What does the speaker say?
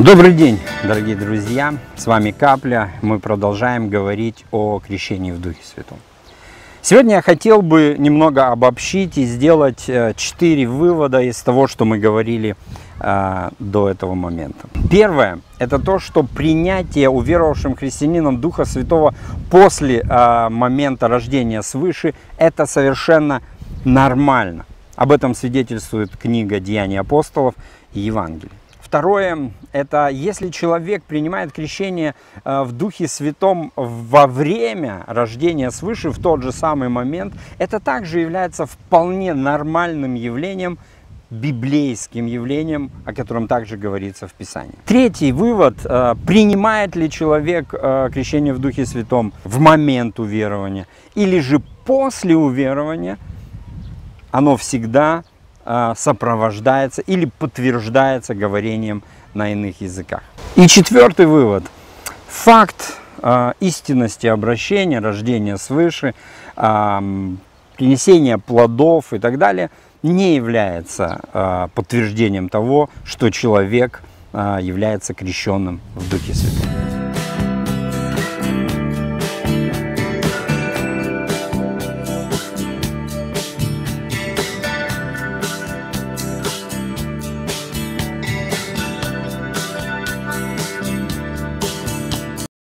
Добрый день, дорогие друзья! С вами Капля. Мы продолжаем говорить о крещении в Духе Святом. Сегодня я хотел бы немного обобщить и сделать 4 вывода из того, что мы говорили до этого момента. Первое – это то, что принятие уверовавшим христианином Духа Святого после момента рождения свыше – это совершенно нормально. Об этом свидетельствует книга «Деяния апостолов» и Евангелие. Второе – это если человек принимает крещение в Духе Святом во время рождения свыше, в тот же самый момент, это также является вполне нормальным явлением, библейским явлением, о котором также говорится в Писании. Третий вывод – принимает ли человек крещение в Духе Святом в момент уверования или же после уверования, оно всегда сопровождается или подтверждается говорением на иных языках. И четвертый вывод. Факт истинности обращения, рождения свыше, принесения плодов и так далее не является подтверждением того, что человек является крещенным в Духе Святом.